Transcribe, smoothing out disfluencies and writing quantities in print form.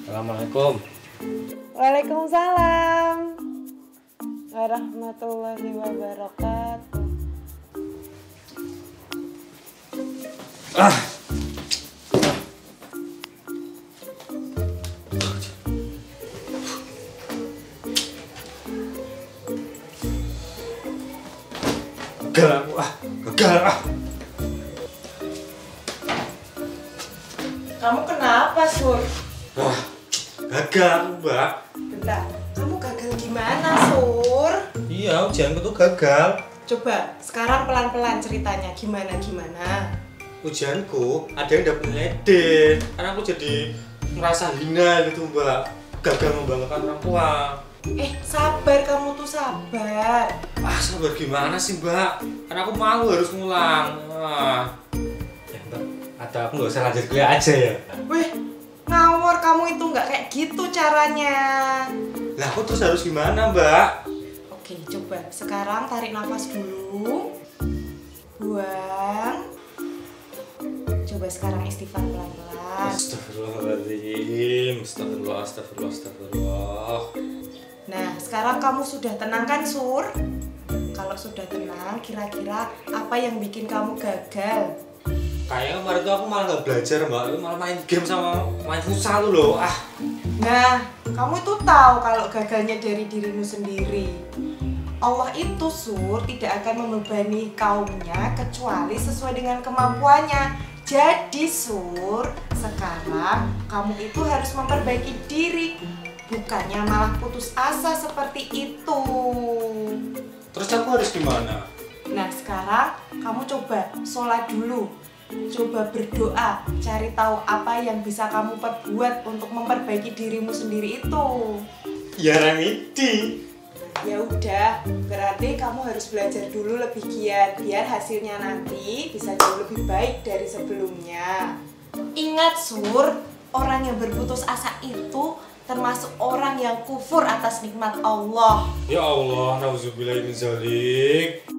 Assalamualaikum. Waalaikumsalam warahmatullahi wabarakatuh. Gagal. Kamu kenapa, Sur? Gagal, Mbak. Bentar, kamu gagal gimana, Sur? Iya, ujianku tuh gagal. Coba sekarang pelan-pelan ceritanya gimana? Ujianku ada yang dapet nilai D. Karena aku jadi merasa hina gitu, Mbak. Gagal membanggakan orang tua. Sabar, kamu tuh sabar. Sabar gimana sih, Mbak? Karena aku malu harus ngulang. Ya, Mbak, atau aku nggak usah lanjut kuliah aja ya? Wih, ngawur kamu itu nggak kayak gitu caranya. Lah, aku terus harus gimana, Mbak? Oke, coba sekarang tarik nafas dulu. Buang. Coba sekarang istighfar pelan-pelan. Astagfirullahaladzim. Astagfirullah. Nah, sekarang kamu sudah tenang kan, Sur? Kalau sudah tenang, kira-kira apa yang bikin kamu gagal? Kayaknya kemarin tuh aku malah nggak belajar, Mbak. Aku malah main game sama main futsal loh. Nah, kamu itu tahu kalau gagalnya dari dirimu sendiri. Allah itu, Sur, tidak akan membebani kaumnya kecuali sesuai dengan kemampuannya. Jadi, Sur, sekarang kamu itu harus memperbaiki diri, bukannya malah putus asa seperti itu. Terus aku harus gimana? Nah, sekarang kamu coba sholat dulu. Coba berdoa, cari tahu apa yang bisa kamu perbuat untuk memperbaiki dirimu sendiri itu. Ya, Remedi. Ya udah, berarti kamu harus belajar dulu lebih giat biar hasilnya nanti bisa jauh lebih baik dari sebelumnya. Ingat, Sur, orang yang berputus asa itu termasuk orang yang kufur atas nikmat Allah. Ya Allah, nauzubillahi min dzalik.